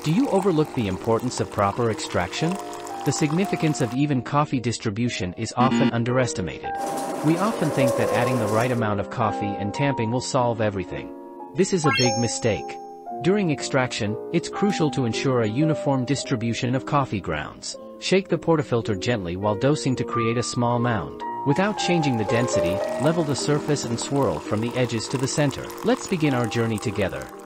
Do you overlook the importance of proper extraction? The significance of even coffee distribution is often underestimated. We often think that adding the right amount of coffee and tamping will solve everything. This is a big mistake. During extraction, it's crucial to ensure a uniform distribution of coffee grounds. Shake the portafilter gently while dosing to create a small mound. Without changing the density, level the surface and swirl from the edges to the center. Let's begin our journey together.